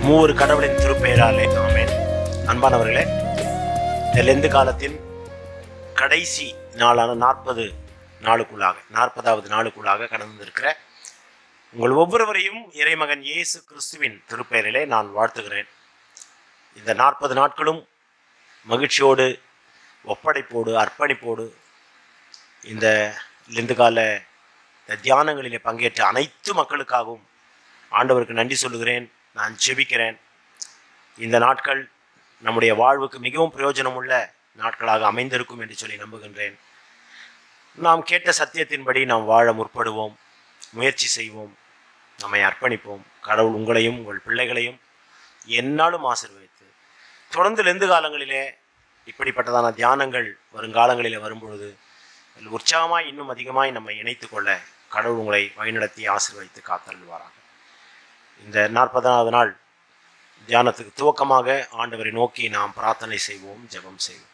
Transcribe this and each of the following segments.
மூவர் கடவுளின் திருப்பெயராலே ஆமென். அன்பானவர்களே, இந்த லெந்து காலத்தின் கடைசி நாளான 40வது நாளுக்குள்ளாக கடந்திருக்கிற உங்கள் ஒவ்வொருவரையும் இறைமகன் இயேசு கிறிஸ்துவின் திருப்பெயரிலே நான் வாழ்த்துகிறேன். இந்த 40 நாட்களும் மகிழ்ச்சியோடு, ஒப்படைப்போடு, அர்ப்பணிப்போடு இந்த லெந்து கால தியானங்களிலே பங்கேற்ற அனைத்து மக்களுக்காகவும் ஆண்டவருக்கு நன்றி சொல்லுகிறேன். நான் ஜெபிக்கிறேன். இந்த நாட்கள் நம்முடைய வாழ்வுக்கு மிகவும் பிரயோஜனமுள்ள நாட்களாக அமைந்திருக்கும் என்று சொல்லி நம்புகின்றேன். நாம் கேட்ட சத்தியத்தின்படி நாம் வாழ முற்படுவோம், முயற்சி செய்வோம், நம்மை அர்ப்பணிப்போம். கடவுள் உங்களையும் உங்கள் பிள்ளைகளையும் எந்நாளும் ஆசீர்வதித்து தொடர்ந்து லெந்து காலங்களிலே இப்படிப்பட்டதான தியானங்கள் வருங்காலங்களிலே வரும்பொழுது உற்சாகமாய் இன்னும் அதிகமாய் நம்மை இணைத்து கொள்ள கடவுள் உங்களை வழிநடத்தி ஆசீர்வதித்து காத்தருள்வாராக. இந்த 40வது நாள் தியானத்துக்கு துவக்கமாக ஆண்டவரை நோக்கி நாம் பிரார்த்தனை செய்வோம், ஜெபம் செய்வோம்.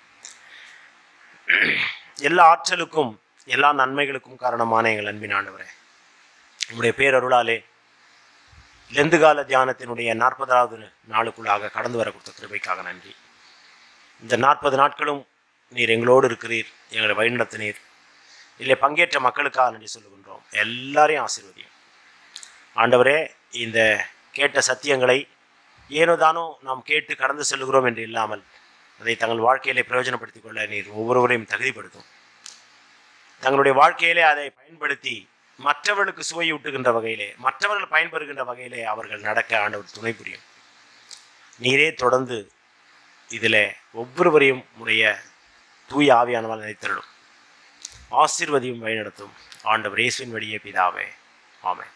எல்லா ஆற்றலுக்கும் எல்லா நன்மைகளுக்கும் காரணமான எங்கள் அன்பின் ஆண்டவரே, உங்களுடைய பேரருளாலே லெந்து கால தியானத்தினுடைய 40வது நாளுக்குள்ளாக கடந்து வர கொடுத்த கிருபைக்காக நன்றி. இந்த 40 நாட்களும் நீர் எங்களோடு இருக்கிறீர், எங்களை வழிநடத்தினீர். இதில் பங்கேற்ற மக்களுக்காக நன்றி சொல்லுகின்றோம். எல்லாரையும் ஆசீர்வதியும் ஆண்டவரே. இந்த கேட்ட சத்தியங்களை ஏனோ தானோ நாம் கேட்டு கடந்து செல்கிறோம் என்று இல்லாமல் அதை தங்கள் வாழ்க்கையிலே பிரயோஜனப்படுத்திக் கொள்ள நீர் ஒவ்வொருவரையும் தகுதிப்படுத்தும். தங்களுடைய வாழ்க்கையிலே அதை பயன்படுத்தி மற்றவர்களுக்கு சுவையூட்டுகின்ற வகையிலே, மற்றவர்கள் பயன்பெறுகின்ற வகையிலே அவர்கள் நடக்க ஆண்டவர் துணை புரியும். நீரே தொடர்ந்து இதில் ஒவ்வொருவரையும் உடைய தூய ஆவியானவரால் நினைத்திருடும். ஆசீர்வதியும் வழிநடத்தும். ஆண்டவர் இயேசுவின் வழியே பிதாவே, ஆமென்.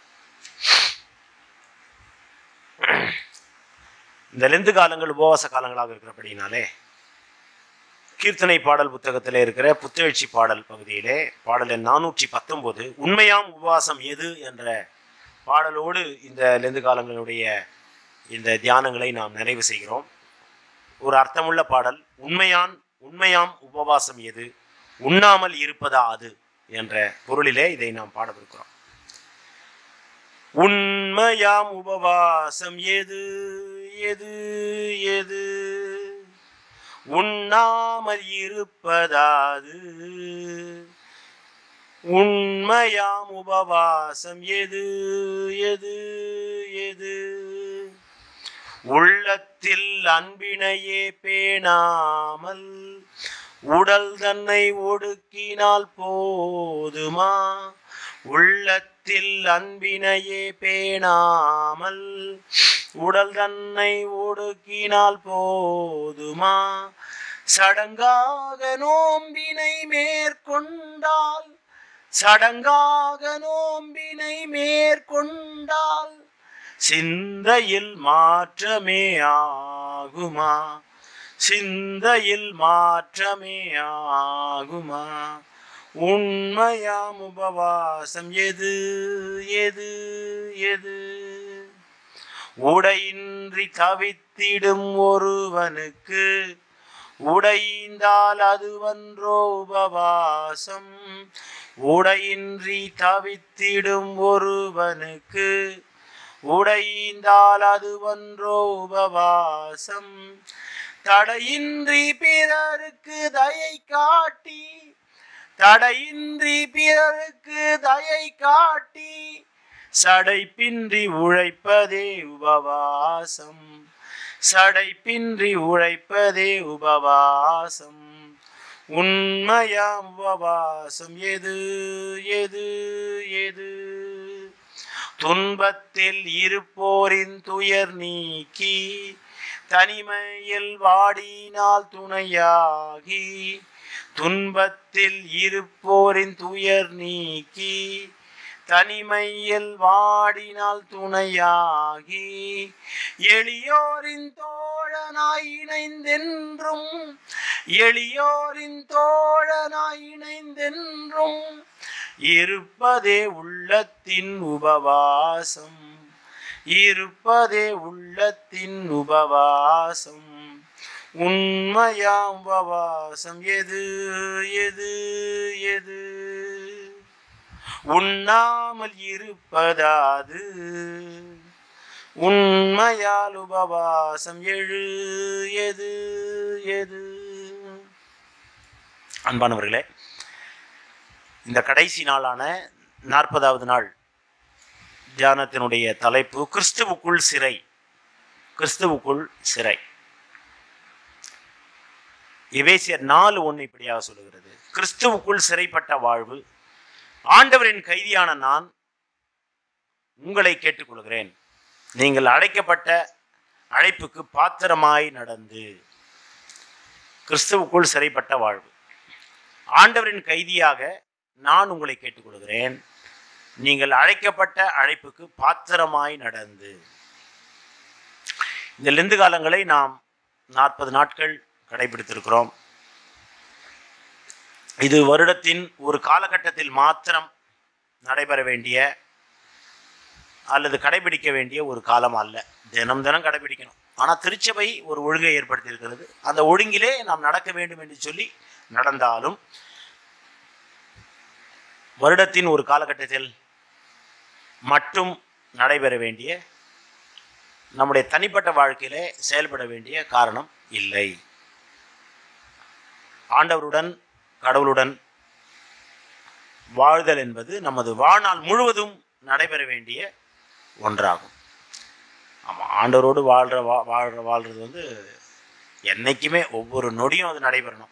இந்த லெந்து காலங்கள் உபவாச காலங்களாக இருக்கிறபடினாலே கீர்த்தனை பாடல் புத்தகத்திலே இருக்கிற புத்தெழுச்சி பாடல் பகுதியிலே பாடல் எண் 419 உண்மையாம் உபவாசம் எது என்ற பாடலோடு இந்த லெந்து காலங்களுடைய இந்த தியானங்களை நாம் நிறைவு செய்கிறோம். ஒரு அர்த்தமுள்ள பாடல். உண்மையாம் உபவாசம் எது, உண்ணாமல் இருப்பதா அது என்ற பொருளிலே இதை நாம் பாடவிருக்கிறோம். உண்மையாம் உபவாசம் எது எது எது, உண்ணாமல் இருப்பதாது. உண்மையாம் உபவாசம் எது எது எது, உள்ளத்தில் அன்பினையே பேணாமல் உடல் தன்னை ஒடுக்கினால் போதுமா. உள்ளத்தில் அன்பினையே பேணாமல் உடல் தன்னை ஒடுக்கினால் போதுமா. சடங்காக நோம்பினை மேற்கொண்டால் சிந்தையில் மாற்றமே ஆகுமா. உண்மையாம் உபவாசம் எது எது எது, உடையின்றி தவித்திடும் ஒருவனுக்கு உடைந்தால் அதுவன்றோ உபவாசம். உடையின்றி தவித்திடும் ஒருவனுக்கு உடைந்தால் அதுவன்றோ உபவாசம். தடையின்றி பிறருக்கு தயை காட்டி சடைப்பின்றி உழைப்பதே உபவாசம். உண்மையாம் உபவாசம் எது எது எது, துன்பத்தில் இருப்போரின் துயர் நீக்கி தனிமையில் வாடினால் துணையாகி. துன்பத்தில் இருப்போரின் துயர் நீக்கி தனிமையில் வாடினால் துணையாகி. எளியோரின் தோழனாய் இணைந்தென்றும் இருப்பதே உள்ளத்தின் உபவாசம். உண்மையாம் உபவாசம் எது எது எது, உண்ணாமல் இருப்பதாது. உண்மையால் உபவாசம் எழு எது எது. அன்பானவர்களே, இந்த கடைசி நாளான 40வது நாள் தியானத்தினுடைய தலைப்பு கிறிஸ்துவுக்குள் சிறை. கிறிஸ்துவுக்குள் சிறை. எபேசியர் 4:1 இப்படியாக சொல்லுகிறது, கிறிஸ்துவுக்குள் சிறைப்பட்ட வாழ்வு. ஆண்டவரின் கைதியான நான் உங்களை கேட்டுக்கொள்கிறேன், நீங்கள் அழைக்கப்பட்ட அழைப்புக்கு பாத்திரமாய் நடந்து. கிறிஸ்துவுக்குள் சிறைப்பட்ட வாழ்வு. ஆண்டவரின் கைதியாக நான் உங்களை கேட்டுக்கொள்கிறேன், நீங்கள் அழைக்கப்பட்ட அழைப்புக்கு பாத்திரமாய் நடந்து. இந்த லெந்து காலங்களை நாம் 40 நாட்கள் கடைபிடித்திருக்கிறோம். இது வருடத்தின் ஒரு காலகட்டத்தில் மாத்திரம் நடைபெற வேண்டிய அல்லது கடைபிடிக்க வேண்டிய ஒரு காலம் அல்ல. தினம் தினம் கடைபிடிக்கணும். ஆனால் திருச்சபை ஒரு ஒழுங்கை ஏற்படுத்தி இருக்கிறது. அந்த ஒழுங்கிலே நாம் நடக்க வேண்டும் என்று சொல்லி நடந்தாலும் வருடத்தின் ஒரு காலகட்டத்தில் மட்டும் நடைபெற வேண்டிய, நம்முடைய தனிப்பட்ட வாழ்க்கையிலே செயல்பட வேண்டிய காரணம் இல்லை. ஆண்டவருடன் கடவுளுடன் வாழ்தல் என்பது நமது வாழ்நாள் முழுவதும் நடைபெற வேண்டிய ஒன்றாகும். ஆமாம், ஆண்டவரோடு வாழ்கிறது வந்து என்றைக்குமே ஒவ்வொரு நொடியும் அது நடைபெறணும்.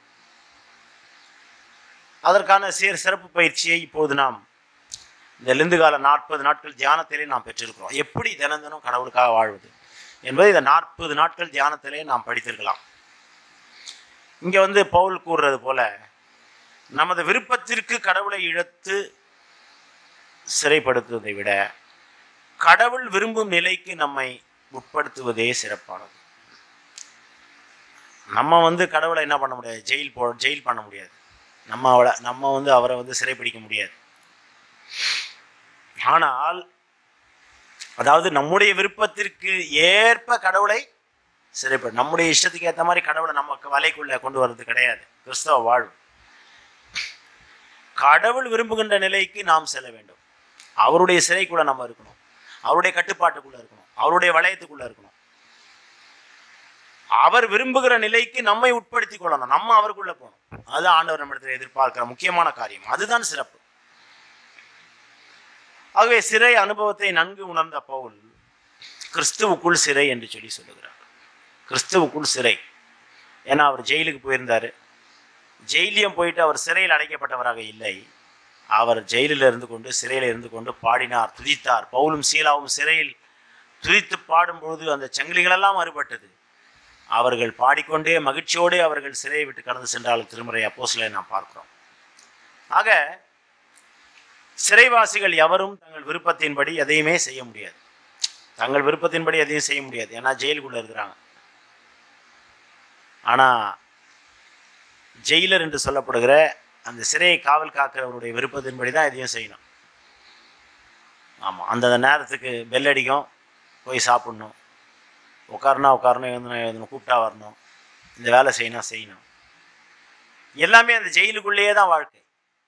அதற்கான சிறப்பு பயிற்சியை இப்போது நாம் இந்த லெந்து கால 40 நாட்கள் தியானத்திலே நாம் பெற்றிருக்கிறோம். எப்படி தினம் தினம் கடவுளுக்காக வாழ்வது என்பதை இந்த 40 நாட்கள் தியானத்திலே நாம் படித்திருக்கலாம். இங்கே வந்து பவுல் கூறுறது போல, நமது விருப்பத்திற்கு கடவுளை இழுத்து சிறைப்படுத்துவதை விட கடவுள் விரும்பும் நிலைக்கு நம்மை உட்படுத்துவதே சிறப்பானது. நம்ம வந்து கடவுளை என்ன பண்ண முடியாது, ஜெயில் பண்ண முடியாது. நம்ம வந்து அவரை வந்து சிறைப்பிடிக்க முடியாது. ஆனால் அதாவது நம்முடைய விருப்பத்திற்கு ஏற்ப கடவுளை சிறைப்படும், நம்முடைய இஷ்டத்துக்கு ஏற்ற மாதிரி கடவுளை நமக்கு வலைக்குள்ள கொண்டு வர்றது கிடையாது கிறிஸ்தவ வாழ்வு. கடவுள் விரும்புகின்ற நிலைக்கு நாம் செல்ல வேண்டும். அவருடைய சிறைக்குள்ள நம்ம இருக்கணும், அவருடைய கட்டுப்பாட்டுக்குள்ள இருக்கணும், அவருடைய வளையத்துக்குள்ள இருக்கணும். அவர் விரும்புகிற நிலைக்கு நம்மை உட்படுத்திக் கொள்ளணும், நம்ம அவருக்குள்ள போகணும். அதுதான் ஆண்டவர் நம்மிடத்தில் எதிர்பார்க்கிற முக்கியமான காரியம். அதுதான் சிறப்பு. ஆகவே சிறை அனுபவத்தை நன்கு உணர்ந்த பவுல் கிறிஸ்துவுக்குள் சிறை என்று சொல்லி சொல்லுகிறார். கிறிஸ்துவுக்குள் சிறை. ஏன்னா அவர் ஜெயிலுக்கு போயிருந்தார். ஜெயிலியம் போயிட்டு அவர் சிறையில் அடைக்கப்பட்டவராக இல்லை. அவர் ஜெயிலில் இருந்து கொண்டு, சிறையில் இருந்து கொண்டு பாடினார், துதித்தார். பவுலும் சீலாவும் சிறையில் துதித்து பாடும்பொழுது அந்த சங்கிலிகளெல்லாம் அறுபட்டது. அவர்கள் பாடிக்கொண்டே மகிழ்ச்சியோடு அவர்கள் சிறையை விட்டு கடந்து சென்றாலும் திருமுறை அப்போஸ்தலரை நாம் பார்க்கிறோம். ஆக சிறைவாசிகள் எவரும் தங்கள் விருப்பத்தின்படி எதையுமே செய்ய முடியாது. தங்கள் விருப்பத்தின்படி எதையும் செய்ய முடியாது, ஏன்னா ஜெயிலுக்குள்ள இருக்கிறாங்க. ஆனால் ஜெயிலர் என்று சொல்லப்படுகிற அந்த சிறையை காவல் காக்கிறவருடைய விருப்பத்தின்படி தான் எதையும் செய்யணும். ஆமாம், அந்த நேரத்துக்கு பெல் அடிக்கும், போய் சாப்பிட்ணும், உட்காரணும், எழுந்தணும், கூப்பிட்டா வரணும், இந்த வேலை செய்யணும். எல்லாமே அந்த ஜெயிலுக்குள்ளேயே தான் வாழ்க்கை.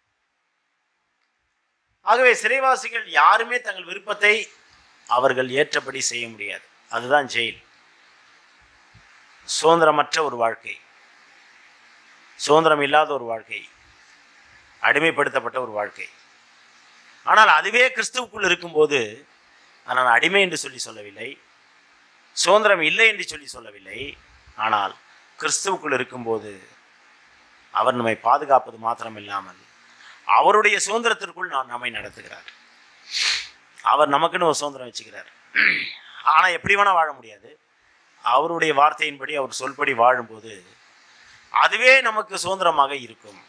ஆகவே சிறைவாசிகள் யாருமே தங்கள் விருப்பத்தை அவர்கள் ஏற்றபடி செய்ய முடியாது. அதுதான் ஜெயில். சுதந்திரமற்ற ஒரு வாழ்க்கை, சுதந்திரம் இல்லாத ஒரு வாழ்க்கை, அடிமைப்படுத்தப்பட்ட ஒரு வாழ்க்கை. ஆனால் அதுவே கிறிஸ்துவுக்குள் இருக்கும்போது, நான் அடிமை என்று சொல்லி சொல்லவில்லை, சுதந்திரம் இல்லை என்று சொல்லி சொல்லவில்லை. ஆனால் கிறிஸ்துவுக்குள் இருக்கும்போது அவர் நம்மை பாதுகாப்பது மாத்திரம் இல்லாமல் அவருடைய சுதந்திரத்திற்குள் நம்மை நடத்துகிறார். அவர் நமக்குன்னு ஒரு சுதந்திரம் வச்சுக்கிறார். ஆனால் எப்படி வேணால் வாழ முடியாது. அவருடைய வார்த்தையின்படி, அவர் சொல்படி வாழும்போது அதுவே நமக்கு சுதந்திரமாக இருக்கும்.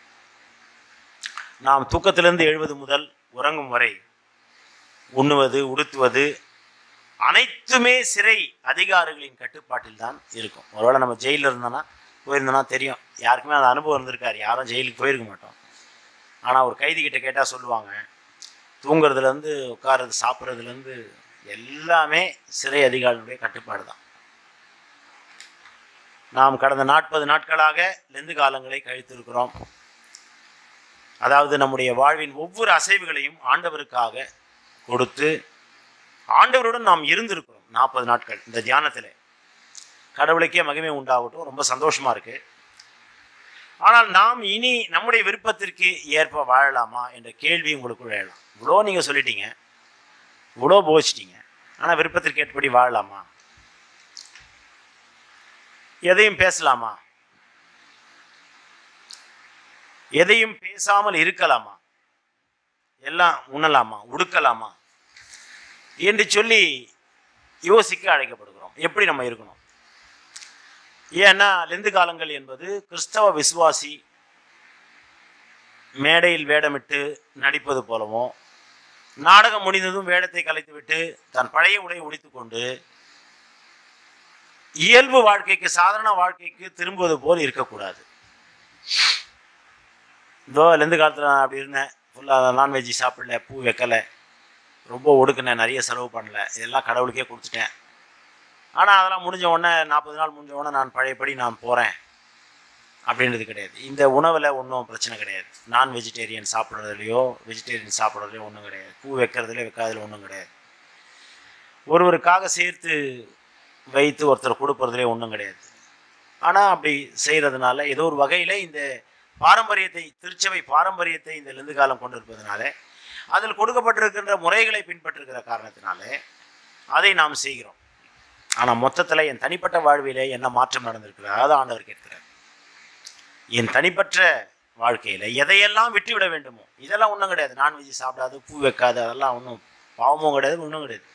நாம் தூக்கத்திலிருந்து எழுவது முதல் உறங்கும் வரை உண்ணுவது, உடுத்துவது அனைத்துமே சிறை அதிகாரிகளின் கட்டுப்பாட்டில் தான் இருக்கும். ஒருவேளை நம்ம ஜெயிலில் போயிருந்தோன்னா தெரியும், யாருக்குமே அந்த அனுபவம் இருந்திருக்காரு. யாரும் ஜெயிலுக்கு போயிருக்க மாட்டோம். ஆனால் ஒரு கைதிக்கிட்ட கேட்டால் சொல்லுவாங்க, தூங்குறதுலேருந்து உட்கார்றது, சாப்பிட்றதுலேருந்து எல்லாமே சிறை அதிகாரிகளுடைய கட்டுப்பாடு தான். நாம் கடந்த 40 நாட்களாக லெந்து காலங்களை கழித்திருக்கிறோம். அதாவது நம்முடைய வாழ்வின் ஒவ்வொரு அசைவுகளையும் ஆண்டவருக்காக கொடுத்து ஆண்டவருடன் நாம் இருந்திருக்கிறோம். 40 நாட்கள் இந்த தியானத்தில். கடவுளுக்கே மகிமை உண்டாகட்டும், ரொம்ப சந்தோஷமாக இருக்குது. ஆனால் நாம் இனி நம்முடைய விருப்பத்திற்கு ஏற்ப வாழலாமா என்ற கேள்வி உங்களுக்குள்ள எழலாம். இவ்வளோ நீங்கள் சொல்லிட்டீங்க, இவ்வளோ போச்சிட்டீங்க, ஆனால் விருப்பத்திற்கு ஏற்படி வாழலாமா? எதையும் பேசலாமா? எதையும் பேசாமல் இருக்கலாமா? எல்லாம் உண்ணலாமா, உடுக்கலாமா என்று சொல்லி யோசிக்க அழைக்கப்படுகிறோம். எப்படி நம்ம இருக்கணும்? ஏன்னா லெந்து காலங்கள் என்பது கிறிஸ்தவ விசுவாசி மேடையில் வேடமிட்டு நடிப்பது போலவும், நாடகம் முடிந்ததும் வேடத்தை கலைத்துவிட்டு தன் பழைய உடை உடித்து கொண்டு இயல்பு வாழ்க்கைக்கு, சாதாரண வாழ்க்கைக்கு திரும்புவது போல் இருக்கக்கூடாது. இதோ லெந்து காலத்தில் நான் அப்படி இருந்தேன், ஃபுல்லாக நான்வெஜ்ஜி சாப்பிடல, பூ வைக்கலை, ரொம்ப ஒடுக்கினேன், நிறைய செலவு பண்ணல, இதெல்லாம் கடவுளுக்கே கொடுத்துட்டேன். ஆனால் அதெல்லாம் முடிஞ்ச உடனே 40 நாள் முடிஞ்ச உடனே நான் பழையபடி நான் போகிறேன் அப்படின்றது கிடையாது. இந்த உணவில் ஒன்றும் பிரச்சனை கிடையாது. நான் வெஜிடேரியன் சாப்பிட்றதுலையோ வெஜிடேரியன் சாப்பிட்றதுலையோ ஒன்றும் கிடையாது. பூ வைக்கிறதுலையோ வைக்காததுல ஒன்றும் கிடையாது. ஒருவருக்காக சேர்த்து வைத்து ஒருத்தர் கொடுப்பறதுலேயே ஒன்றும் கிடையாது. ஆனால் அப்படி செய்கிறதுனால ஏதோ ஒரு வகையில் இந்த பாரம்பரியத்தை, திருச்சபை பாரம்பரியத்தை இந்த லெந்து காலம் கொண்டு இருப்பதனால, அதில் கொடுக்கப்பட்டிருக்கின்ற முறைகளை பின்பற்றுகிற காரணத்தினால அதை நாம் செய்கிறோம். ஆனால் மொத்தத்தில் என் தனிப்பட்ட வாழ்விலே என்ன மாற்றம் நடந்திருக்கிறது? அதாவது ஆண்டவர் கேட்கிறார், என் தனிப்பட்ட வாழ்க்கையில் எதையெல்லாம் விட்டுவிட வேண்டுமோ இதெல்லாம் ஒன்றும் கிடையாது. நான்வெஜ் சாப்பிடாது, பூ வைக்காது, அதெல்லாம் ஒன்றும் பாவமும் கிடையாது, ஒன்றும் கிடையாது.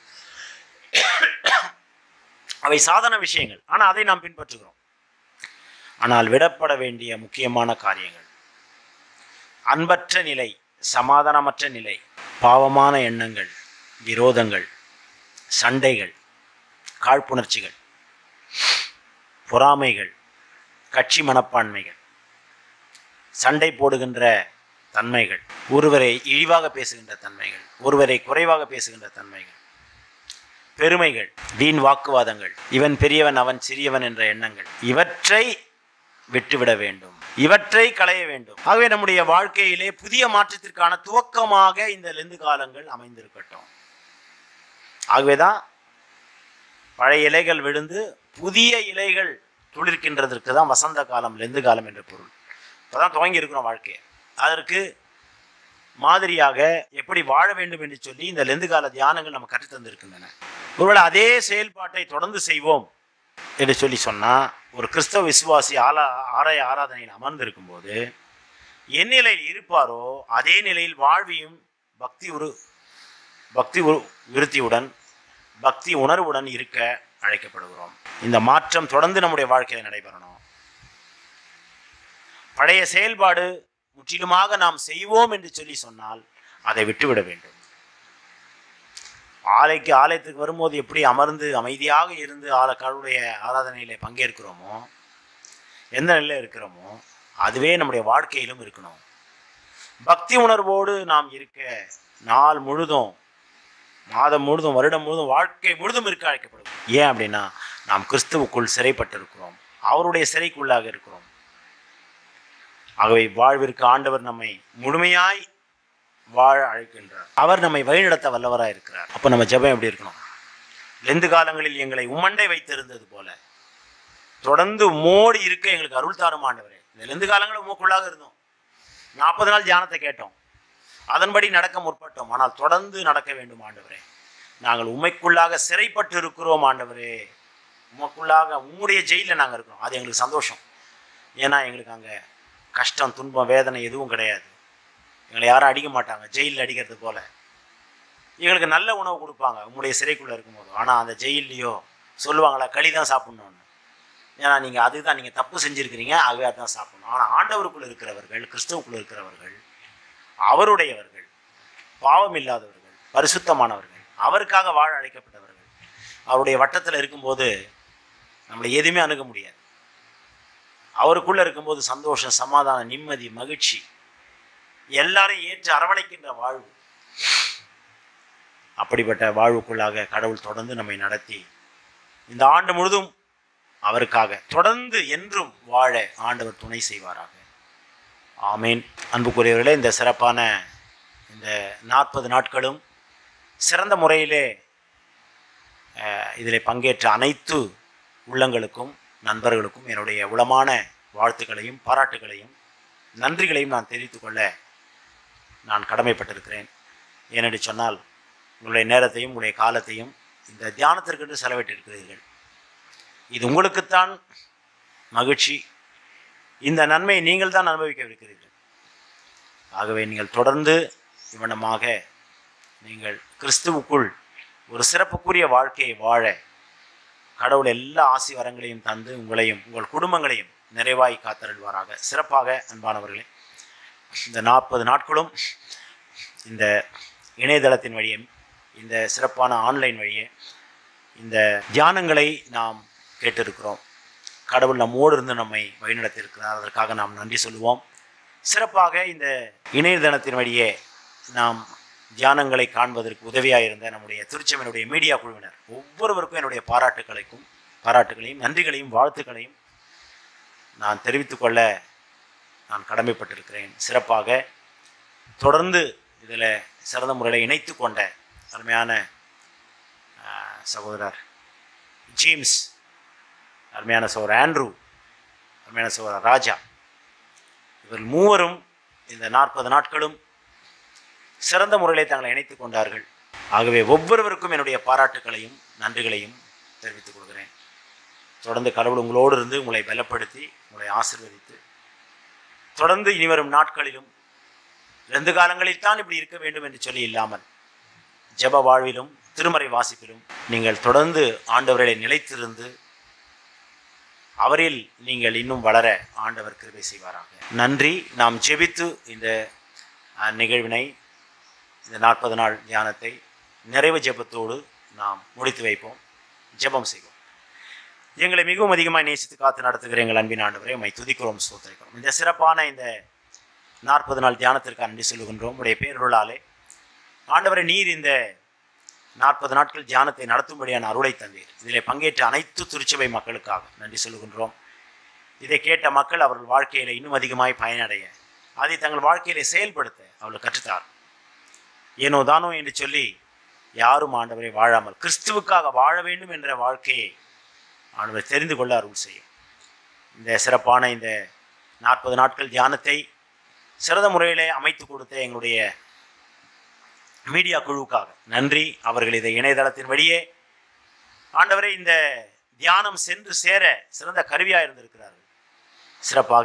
அவை சாதாரண விஷயங்கள், ஆனால் அதை நாம் பின்பற்றுகிறோம். ஆனால் விடப்பட வேண்டிய முக்கியமான காரியங்கள், அன்பற்ற நிலை, சமாதானமற்ற நிலை, பாவமான எண்ணங்கள், விரோதங்கள், சண்டைகள், காழ்ப்புணர்ச்சிகள், பொறாமைகள், கட்சி மனப்பான்மைகள், சண்டை போடுகின்ற தன்மைகள், ஒருவரை இழிவாக பேசுகின்ற தன்மைகள், ஒருவரை குறைவாக பேசுகின்ற தன்மைகள், பெருமைகள், வீண் வாக்குவாதங்கள், இவன் பெரியவன் அவன் சிறியவன் என்ற எண்ணங்கள், இவற்றை விட்டுவிட வேண்டும், இவற்றை களைய வேண்டும். ஆகவே நம்முடைய வாழ்க்கையிலே புதிய மாற்றத்திற்கான துவக்கமாக இந்த லெந்து காலங்கள் அமைந்திருக்கட்டும். ஆகவேதான் பழைய இலைகள் விழுந்து புதிய இலைகள் துளிர்க்கின்றதற்கு தான் வசந்த காலம், லெந்து காலம் என்ற பொருள். இப்போதான் துவங்கி இருக்கிறோம் வாழ்க்கையை. அதற்கு மாதிரியாக எப்படி வாழ வேண்டும் என்று சொல்லி இந்த லெந்து கால தியானங்கள் நம்ம கற்றுத்தந்திருக்கின்றன. ஒருவேளை அதே செயல்பாட்டை தொடர்ந்து செய்வோம் என்று சொல்லி சொன்னால், ஒரு கிறிஸ்தவ விசுவாசி ஆலய ஆராதனையில் அமர்ந்திருக்கும் போது என் நிலையில் இருப்பாரோ அதே நிலையில் வாழ்வியும் பக்தி விருத்தியுடன், பக்தி உணர்வுடன் இருக்க அழைக்கப்படுகிறோம். இந்த மாற்றம் தொடர்ந்து நம்முடைய வாழ்க்கையில் நடைபெறணும். பழைய செயல்பாடு முற்றிலுமாக நாம் செய்வோம் என்று சொல்லி சொன்னால் அதை விட்டுவிட வேண்டும். ஆலயத்துக்கு வரும்போது எப்படி அமர்ந்து அமைதியாக இருந்து கடவுளுடைய ஆராதனையில பங்கேற்கிறோமோ, எந்த நிலையில் இருக்கிறோமோ அதுவே நம்முடைய வாழ்க்கையிலும் இருக்கணும். பக்தி உணர்வோடு நாம் இருக்க நாள் முழுதும், மாதம் முழுதும், வருடம் முழுதும், வாழ்க்கை முழுதும் இருக்க அழைக்கப்படும். ஏன் அப்படின்னா, நாம் கிறிஸ்துவுக்குள் சிறைப்பட்டு இருக்கிறோம், அவருடைய சிறைக்குள்ளாக இருக்கிறோம். ஆகவே வாழ்விற்கு ஆண்டவர் நம்மை முழுமையாய் வாழ அழைக்கின்றார். அவர் நம்மை வழிநடத்த வல்லவராக இருக்கிறார். அப்போ நம்ம ஜெபம் எப்படி இருக்கணும்? லெந்து காலங்களில் எங்களை உம்மண்டை வைத்திருந்தது போல தொடர்ந்து மோடி இருக்க எங்களுக்கு அருள் தாரும் ஆண்டவரே. இந்த லெந்து காலங்களில் உமக்குள்ளாக இருந்தோம், 40 நாள் தியானத்தை கேட்டோம், அதன்படி நடக்க முற்பட்டோம். ஆனால் தொடர்ந்து நடக்க வேண்டும் ஆண்டவரே. நாங்கள் உம்மைக்குள்ளாக சிறைப்பட்டு இருக்கிறோம் ஆண்டவரே. உமக்குள்ளாக, உம்முடைய ஜெயிலில் நாங்கள் இருக்கிறோம். அது எங்களுக்கு சந்தோஷம். ஏன்னா எங்களுக்கு அங்கே கஷ்டம், துன்பம், வேதனை எதுவும் கிடையாது. எங்களை யாரும் அடிக்க மாட்டாங்க, ஜெயிலில் அடிக்கிறது போல. எங்களுக்கு நல்ல உணவு கொடுப்பாங்க உங்களுடைய சிறைக்குள்ளே இருக்கும்போது. ஆனால் அந்த ஜெயிலையோ சொல்லுவாங்களா, களி தான் சாப்பிட்ணுன்னு. ஏன்னா நீங்கள் தப்பு செஞ்சுருக்கிறீங்க, ஆகவே அதுதான் சாப்பிடணும். ஆனால் ஆண்டவருக்குள்ளே இருக்கிறவர்கள், கிறிஸ்துவுக்குள்ளே இருக்கிறவர்கள், அவருடையவர்கள், பாவம் இல்லாதவர்கள், பரிசுத்தமானவர்கள், அவருக்காக வாழ அழைக்கப்பட்டவர்கள், அவருடைய வட்டத்தில் இருக்கும்போது நம்மளை எதுவுமே அணுக முடியாது. அவருக்குள்ளே இருக்கும்போது சந்தோஷம், சமாதானம், நிம்மதி, மகிழ்ச்சி, எல்லாரையும் ஏற்று அரவணைக்கின்ற வாழ்வு. அப்படிப்பட்ட வாழ்வுக்குள்ளாக கடவுள் தொடர்ந்து நம்மை நடத்தி இந்த ஆண்டு முழுதும் அவருக்காக தொடர்ந்து என்றும் வாழ ஆண்டவர் துணை செய்வாராக. ஆமீன். அன்புக்குரியவர்களே, இந்த சிறப்பான இந்த 40 நாட்களும் சிறந்த முறையிலே இதில் பங்கேற்ற அனைத்து உள்ளங்களுக்கும் நண்பர்களுக்கும் என்னுடைய உளமான வாழ்த்துக்களையும் பாராட்டுகளையும் நன்றிகளையும் நான் தெரிவித்துக் கொள்ள நான் கடமைப்பட்டிருக்கிறேன். ஏனென்று சொன்னால் உங்களுடைய நேரத்தையும் உங்களுடைய காலத்தையும் இந்த தியானத்திற்கென்று செலவிட்டிருக்கிறீர்கள். இது உங்களுக்குத்தான் மகிழ்ச்சி. இந்த நன்மையை நீங்கள் தான் அனுபவிக்கவிருக்கிறீர்கள். ஆகவே நீங்கள் தொடர்ந்து இவனமாக நீங்கள் கிறிஸ்துவுக்குள் ஒரு சிறப்புக்குரிய வாழ்க்கையை வாழ கடவுள் எல்லா ஆசி வரங்களையும் தந்து உங்களையும் உங்கள் குடும்பங்களையும் நிறைவாய் காத்தருள்வாராக. சிறப்பாக அன்பானவர்களே, இந்த 40 நாட்களும் இந்த இணையதளத்தின் வழியே, இந்த சிறப்பான ஆன்லைன் வழியே இந்த தியானங்களை நாம் கேட்டிருக்கிறோம். கடவுள் நம்மோடு இருந்து நம்மை வழிநடத்தியிருக்கிறார். அதற்காக நாம் நன்றி சொல்லுவோம். சிறப்பாக இந்த இணையதளத்தின் வழியே நாம் தியானங்களை காண்பதற்கு உதவியாக இருந்த நம்முடைய திருச்சபையினுடைய மீடியா குழுவினர் ஒவ்வொருவருக்கும் என்னுடைய பாராட்டுகளையும் நன்றிகளையும் வாழ்த்துக்களையும் நான் தெரிவித்துக் கொள்ள நான் கடமைப்பட்டிருக்கிறேன். சிறப்பாக தொடர்ந்து இதில் சிறந்த முறையில் இணைத்து கொண்ட அருமையான சகோதரர் ஜேம்ஸ், அருமையான சகோதரர் ஆண்ட்ரூ, அருமையான சகோதரர் ராஜா, இவர்கள் மூவரும் இந்த 40 நாட்களும் சிறந்த முறையிலே தங்களை இணைத்துக் கொண்டார்கள். ஆகவே ஒவ்வொருவருக்கும் என்னுடைய பாராட்டுகளையும் நன்றிகளையும் தெரிவித்துக் கொள்கிறேன். தொடர்ந்து கடவுள் உங்களோடு இருந்து உங்களை பலப்படுத்தி உங்களை ஆசீர்வதித்து தொடர்ந்து இனிவரும் நாட்களிலும் 2 காலங்களில் தான் இப்படி இருக்க வேண்டும் என்று சொல்லி இல்லாமல் ஜெப வாழ்விலும் திருமறை வாசிப்பிலும் நீங்கள் தொடர்ந்து ஆண்டவர்களை நிலைத்திருந்து அவரில் நீங்கள் இன்னும் வளர ஆண்டவர் கிருபை செய்வாராக. நன்றி. நாம் ஜெபித்து இந்த நிகழ்வினை, இந்த 40 நாள் தியானத்தை நிறைவு ஜெபத்தோடு நாம் முடித்து வைப்போம். ஜெபம் செய்வோம். எங்களை மிகவும் அதிகமாக நேசித்து காத்து நடத்துகிற எங்கள் அன்பின் ஆண்டவரை உம்மை துதிக்கிறோம், ஸ்தோத்திரிக்கிறோம். இந்த சிறப்பான இந்த 40 நாள் தியானத்திற்கு நன்றி சொல்லுகின்றோம். உடைய பேரருளாலே ஆண்டவரை நீர் இந்த 40 நாட்கள் தியானத்தை நடத்தும்படியான அருளை தந்தீர். இதில் பங்கேற்ற அனைத்து திருச்சபை மக்களுக்காக நன்றி சொல்லுகின்றோம். இதை கேட்ட மக்கள் அவர்கள் வாழ்க்கையில் இன்னும் அதிகமாய் பயனடைய, அதை தங்கள் வாழ்க்கையிலே செயல்படுத்த அவர்கள் கற்றுத்தார். ஏனோ தானோ என்று சொல்லி யாரும் ஆண்டவரை வாழாமல் கிறிஸ்துவுக்காக வாழ வேண்டும் என்ற வாழ்க்கையை ஆண்டவர் தெரிந்து கொள்ள அருள் செய்யும். இந்த சிறப்பான இந்த 40 நாட்கள் தியானத்தை சிறந்த முறையிலே அமைத்து கொடுத்த எங்களுடைய மீடியா குழுவுக்காக நன்றி. அவர்கள் இதை இணையதளத்தின் வழியே ஆண்டவரை இந்த தியானம் சென்று சேர சிறந்த கருவியாக இருந்திருக்கிறார்கள். சிறப்பாக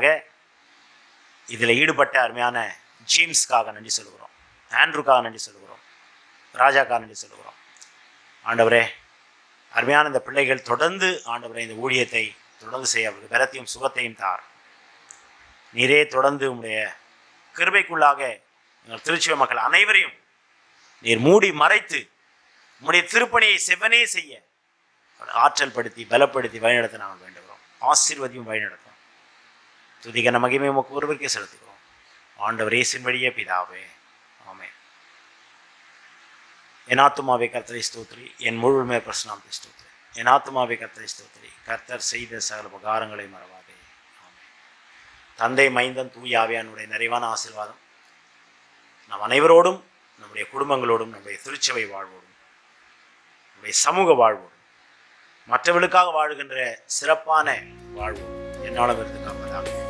இதில் ஈடுபட்ட அருமையான ஜேம்ஸ்க்காக நன்றி சொல்கிறோம், ஆண்ட்ரூக்காக நன்றி சொல்கிறோம், ராஜாக்காக நன்றி சொல்கிறோம். ஆண்டவரே, அருமையான இந்த பிள்ளைகள் தொடர்ந்து ஆண்டவரை இந்த ஊழியத்தை தொடர்ந்து செய்ய அவர்கள் பலத்தையும் சுகத்தையும் தார். நீரே தொடர்ந்து உங்களுடைய கிருபைக்குள்ளாக எங்கள் திருச்சிவ மக்கள் அனைவரையும் நீர் மூடி மறைத்து உம்முடைய திருப்பணியை செவ்வனே செய்ய ஆற்றல் படுத்தி பலப்படுத்தி வழிநடத்த நாங்கள் வேண்டுகிறோம். ஆசீர்வதியும் வழிநடத்தும். துதிகன மகிமை உமக்கு ஒருவருக்கே செலுத்துகிறோம். ஆண்டவர் இயேசுவின் வழியே பிதாவே, ஆமென். என் ஆத்துமாவே கர்த்தரை ஸ்தோத்திரி, என் முழுமே பிரசனாமத்தை ஸ்தோத்திரி. என் ஆத்துமாவே கர்த்தரை ஸ்தோத்திரி, கர்த்தர் செய்த சகல உபகாரங்களை மறவாதே. ஆமென். தந்தை, மைந்தன், தூய ஆவியானுடைய நிறைவான ஆசீர்வாதம் நம் அனைவரோடும், நம்முடைய குடும்பங்களோடும், நம்முடைய திருச்சபை வாழ்வோடும், நம்முடைய சமூக வாழ்வோடும், மற்றவர்களுக்காக வாழுகின்ற சிறப்பான வாழ்வோம் என்னாலும் இருந்து காப்பதாக.